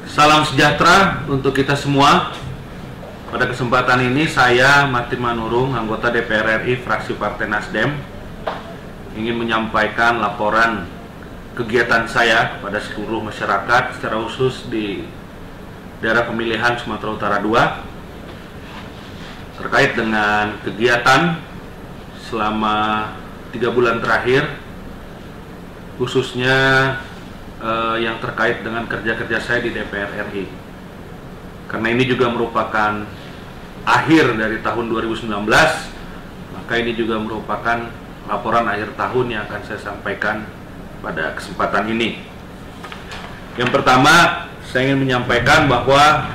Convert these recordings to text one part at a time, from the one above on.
Salam sejahtera untuk kita semua. Pada kesempatan ini saya, Martin Manurung, anggota DPR RI fraksi Partai Nasdem, ingin menyampaikan laporan kegiatan saya kepada seluruh masyarakat, secara khusus di daerah pemilihan Sumatera Utara II, terkait dengan kegiatan selama 3 bulan terakhir, khususnya yang terkait dengan kerja-kerja saya di DPR RI. Karena ini juga merupakan akhir dari tahun 2019, maka ini juga merupakan laporan akhir tahun yang akan saya sampaikan pada kesempatan ini. Yang pertama, saya ingin menyampaikan bahwa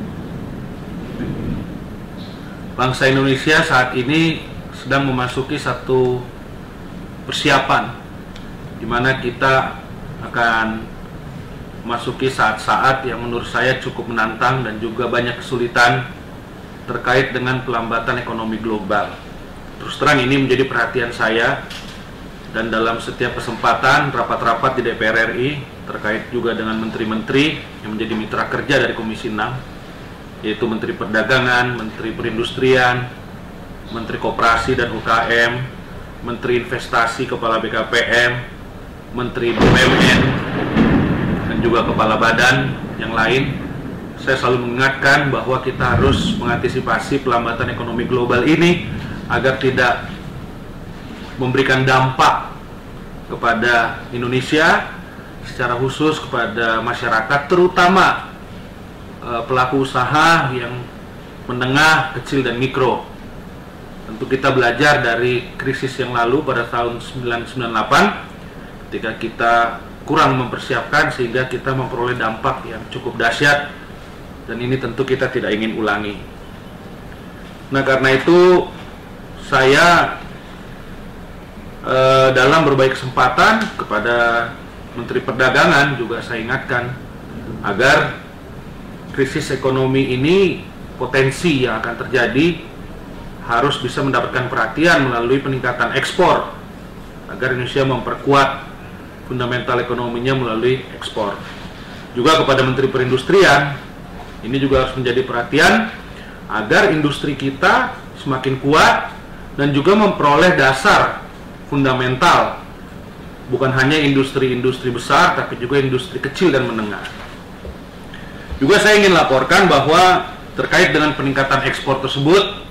bangsa Indonesia saat ini sedang memasuki satu persiapan di mana kita akan memasuki saat-saat yang menurut saya cukup menantang dan juga banyak kesulitan terkait dengan pelambatan ekonomi global. Terus terang ini menjadi perhatian saya, dan dalam setiap kesempatan rapat-rapat di DPR RI terkait juga dengan menteri-menteri yang menjadi mitra kerja dari Komisi 6, yaitu Menteri Perdagangan, Menteri Perindustrian, Menteri Koperasi dan UKM, Menteri Investasi, Kepala BKPM, Menteri BUMN, dan juga kepala badan yang lain. Saya selalu mengingatkan bahwa kita harus mengantisipasi pelambatan ekonomi global ini agar tidak memberikan dampak kepada Indonesia, secara khusus kepada masyarakat, terutama pelaku usaha yang menengah, kecil, dan mikro. Tentu kita belajar dari krisis yang lalu pada tahun 1998, ketika kita kurang mempersiapkan sehingga kita memperoleh dampak yang cukup dahsyat, dan ini tentu kita tidak ingin ulangi. Nah, karena itu saya dalam berbagai kesempatan kepada Menteri Perdagangan juga saya ingatkan agar krisis ekonomi ini, potensi yang akan terjadi, harus bisa mendapatkan perhatian melalui peningkatan ekspor agar Indonesia memperkuat fundamental ekonominya melalui ekspor. Juga kepada Menteri Perindustrian, ini juga harus menjadi perhatian agar industri kita semakin kuat dan juga memperoleh dasar fundamental, bukan hanya industri-industri besar tapi juga industri kecil dan menengah. Juga saya ingin laporkan bahwa terkait dengan peningkatan ekspor tersebut,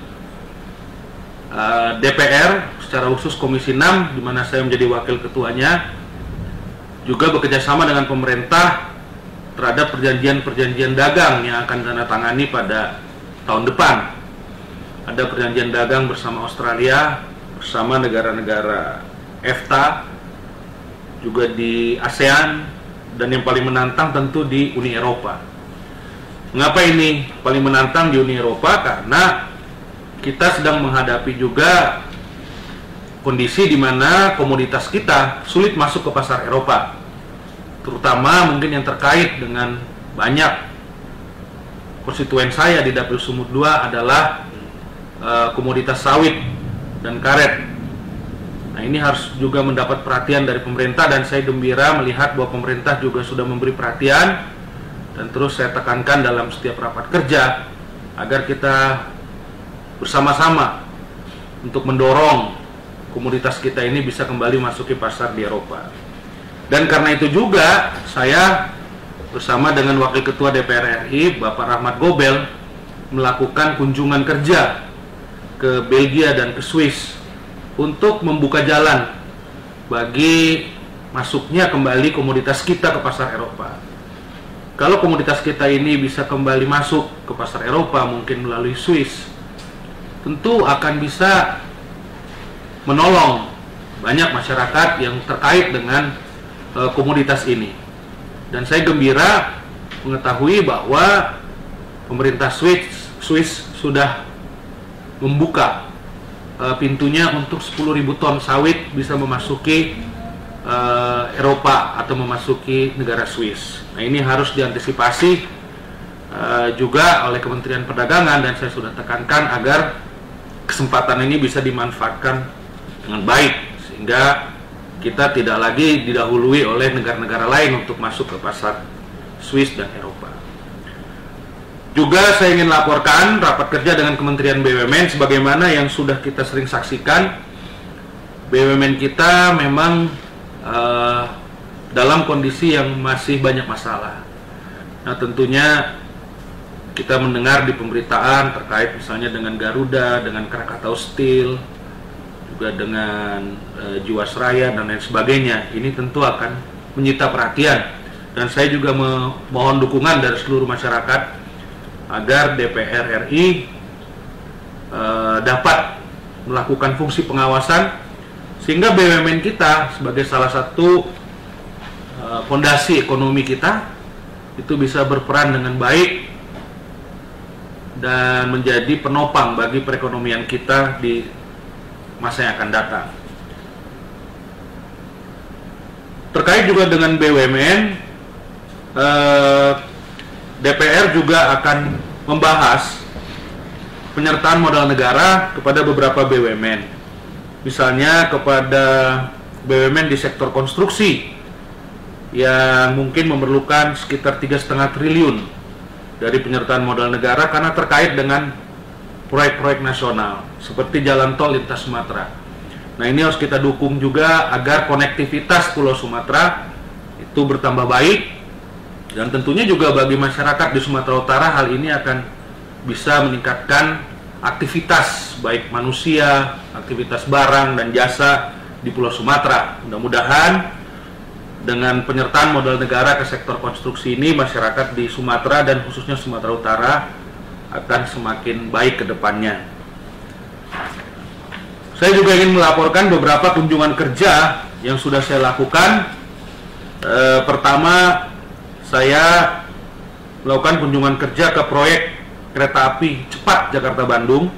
DPR secara khusus Komisi 6, di mana saya menjadi wakil ketuanya, juga bekerjasama dengan pemerintah terhadap perjanjian-perjanjian dagang yang akan ditandatangani pada tahun depan. Ada perjanjian dagang bersama Australia, bersama negara-negara EFTA, juga di ASEAN, dan yang paling menantang tentu di Uni Eropa. Mengapa ini paling menantang di Uni Eropa? Karena kita sedang menghadapi juga kondisi di mana komoditas kita sulit masuk ke pasar Eropa, terutama mungkin yang terkait dengan banyak konstituen saya di Dapil Sumut 2 adalah komoditas sawit dan karet. Nah, ini harus juga mendapat perhatian dari pemerintah, dan saya gembira melihat bahwa pemerintah juga sudah memberi perhatian, dan terus saya tekankan dalam setiap rapat kerja agar kita bersama-sama untuk mendorong komoditas kita ini bisa kembali masuki pasar di Eropa. Dan karena itu juga saya bersama dengan Wakil Ketua DPR RI Bapak Rahmat Gobel melakukan kunjungan kerja ke Belgia dan ke Swiss untuk membuka jalan bagi masuknya kembali komoditas kita ke pasar Eropa. Kalau komoditas kita ini bisa kembali masuk ke pasar Eropa, mungkin melalui Swiss, tentu akan bisa menolong banyak masyarakat yang terkait dengan komoditas ini. Dan saya gembira mengetahui bahwa pemerintah Swiss sudah membuka pintunya untuk 10.000 ton sawit bisa memasuki Eropa atau memasuki negara Swiss. Nah, ini harus diantisipasi juga oleh Kementerian Perdagangan, dan saya sudah tekankan agar kesempatan ini bisa dimanfaatkan dengan baik, sehingga kita tidak lagi didahului oleh negara-negara lain untuk masuk ke pasar Swiss dan Eropa. Juga saya ingin laporkan rapat kerja dengan Kementerian BUMN sebagaimana yang sudah kita sering saksikan. BUMN kita memang dalam kondisi yang masih banyak masalah. Nah, tentunya kita mendengar di pemberitaan terkait misalnya dengan Garuda, dengan Krakatau Steel, juga dengan Jiwasraya dan lain sebagainya. Ini tentu akan menyita perhatian, dan saya juga memohon dukungan dari seluruh masyarakat agar DPR RI dapat melakukan fungsi pengawasan sehingga BUMN kita sebagai salah satu fondasi ekonomi kita itu bisa berperan dengan baik dan menjadi penopang bagi perekonomian kita di masa yang akan datang. Terkait juga dengan BUMN, DPR juga akan membahas penyertaan modal negara kepada beberapa BUMN. Misalnya kepada BUMN di sektor konstruksi yang mungkin memerlukan sekitar 3,5 triliun dari penyertaan modal negara karena terkait dengan proyek-proyek nasional seperti jalan tol lintas Sumatera. Nah, ini harus kita dukung juga agar konektivitas Pulau Sumatera itu bertambah baik. Dan tentunya juga bagi masyarakat di Sumatera Utara hal ini akan bisa meningkatkan aktivitas baik manusia, aktivitas barang dan jasa di Pulau Sumatera. Mudah-mudahan dengan penyertaan modal negara ke sektor konstruksi ini, masyarakat di Sumatera dan khususnya Sumatera Utara akan semakin baik ke depannya. Saya juga ingin melaporkan beberapa kunjungan kerja yang sudah saya lakukan. Pertama, saya melakukan kunjungan kerja ke proyek kereta api cepat Jakarta-Bandung.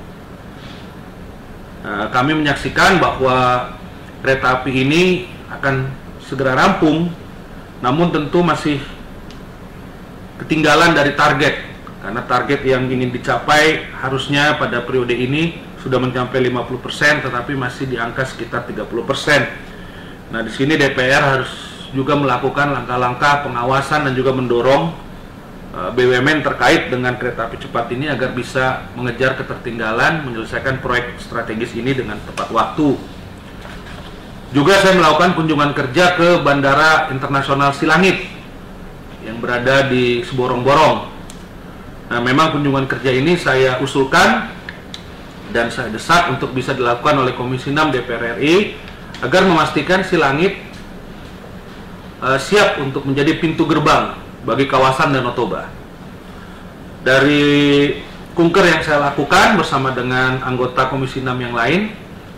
Kami menyaksikan bahwa kereta api ini akan segera rampung, namun tentu masih ketinggalan dari target, karena target yang ingin dicapai harusnya pada periode ini sudah mencapai 50%, tetapi masih di angka sekitar 30%. Nah, di sini DPR harus juga melakukan langkah-langkah pengawasan dan juga mendorong BUMN terkait dengan kereta api cepat ini agar bisa mengejar ketertinggalan, menyelesaikan proyek strategis ini dengan tepat waktu. Juga saya melakukan kunjungan kerja ke Bandara Internasional Silangit yang berada di Seborong-Borong. Nah, memang kunjungan kerja ini saya usulkan dan saya desak untuk bisa dilakukan oleh Komisi 6 DPR RI agar memastikan Silangit siap untuk menjadi pintu gerbang bagi kawasan Danau Toba. Dari kunker yang saya lakukan bersama dengan anggota Komisi 6 yang lain,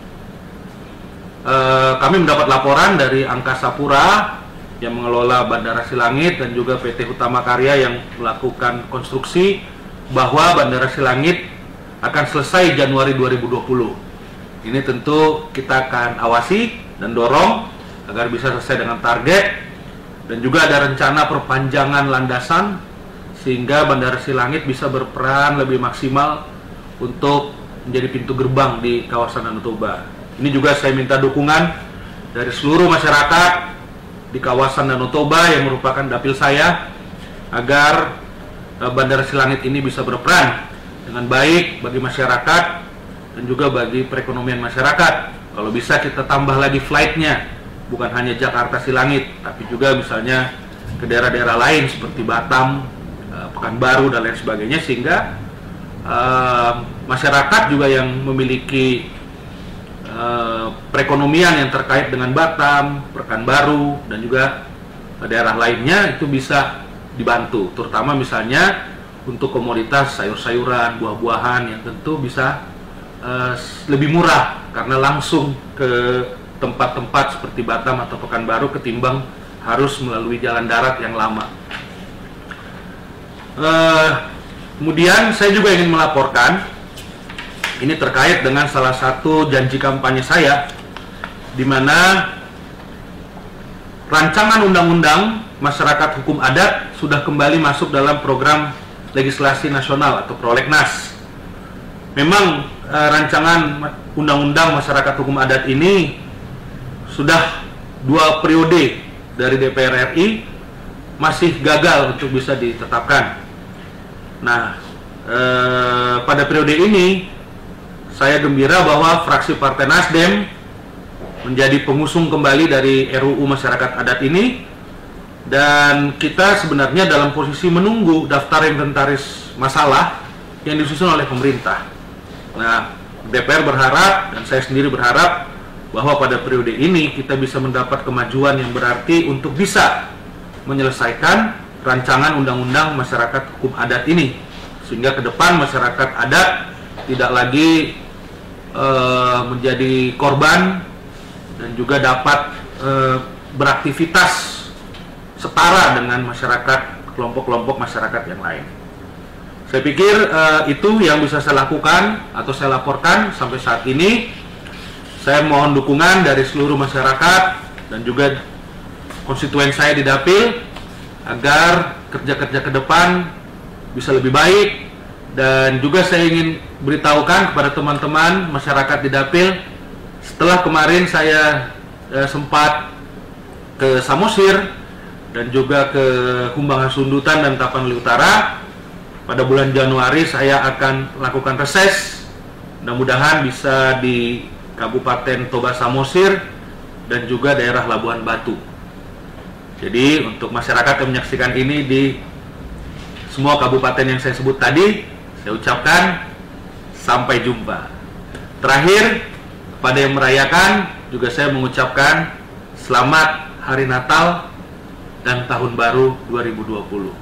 kami mendapat laporan dari Angkasa Pura yang mengelola Bandara Silangit dan juga PT Hutama Karya yang melakukan konstruksi bahwa Bandara Silangit akan selesai Januari 2020. Ini tentu kita akan awasi dan dorong agar bisa selesai dengan target. Dan juga ada rencana perpanjangan landasan sehingga Bandara Silangit bisa berperan lebih maksimal untuk menjadi pintu gerbang di kawasan Danau Toba. Ini juga saya minta dukungan dari seluruh masyarakat di kawasan Danau Toba yang merupakan dapil saya agar Bandara Silangit ini bisa berperan dengan baik bagi masyarakat dan juga bagi perekonomian masyarakat. Kalau bisa kita tambah lagi flightnya, bukan hanya Jakarta Silangit, tapi juga misalnya ke daerah-daerah lain seperti Batam, Pekanbaru dan lain sebagainya, sehingga masyarakat juga yang memiliki perekonomian yang terkait dengan Batam, Pekanbaru dan juga daerah lainnya itu bisa dibantu, terutama misalnya untuk komoditas sayur-sayuran, buah-buahan yang tentu bisa lebih murah karena langsung ke tempat-tempat seperti Batam atau Pekanbaru ketimbang harus melalui jalan darat yang lama. Kemudian saya juga ingin melaporkan, ini terkait dengan salah satu janji kampanye saya, di mana rancangan undang-undang masyarakat hukum adat sudah kembali masuk dalam program legislasi nasional atau prolegnas. Memang rancangan undang-undang masyarakat hukum adat ini sudah 2 periode dari DPR RI masih gagal untuk bisa ditetapkan. Nah, pada periode ini saya gembira bahwa fraksi Partai Nasdem menjadi pengusung kembali dari RUU Masyarakat Adat ini, dan kita sebenarnya dalam posisi menunggu daftar inventaris masalah yang disusun oleh pemerintah. Nah, DPR berharap dan saya sendiri berharap bahwa pada periode ini kita bisa mendapat kemajuan yang berarti untuk bisa menyelesaikan rancangan undang-undang masyarakat hukum adat ini, sehingga ke depan masyarakat adat tidak lagi menjadi korban dan juga dapat beraktivitas setara dengan masyarakat, kelompok-kelompok masyarakat yang lain. Saya pikir itu yang bisa saya lakukan atau saya laporkan sampai saat ini. Saya mohon dukungan dari seluruh masyarakat dan juga konstituen saya di Dapil agar kerja-kerja ke depan bisa lebih baik. Dan juga saya ingin beritahukan kepada teman-teman masyarakat di Dapil, setelah kemarin saya sempat ke Samosir dan juga ke Humbang Hasundutan dan Tapanuli Utara, pada bulan Januari saya akan lakukan reses, mudah-mudahan bisa di Kabupaten Toba Samosir dan juga daerah Labuan Batu. Jadi untuk masyarakat yang menyaksikan ini di semua kabupaten yang saya sebut tadi, saya ucapkan sampai jumpa. Terakhir, kepada yang merayakan juga saya mengucapkan selamat Hari Natal dan Tahun Baru 2020.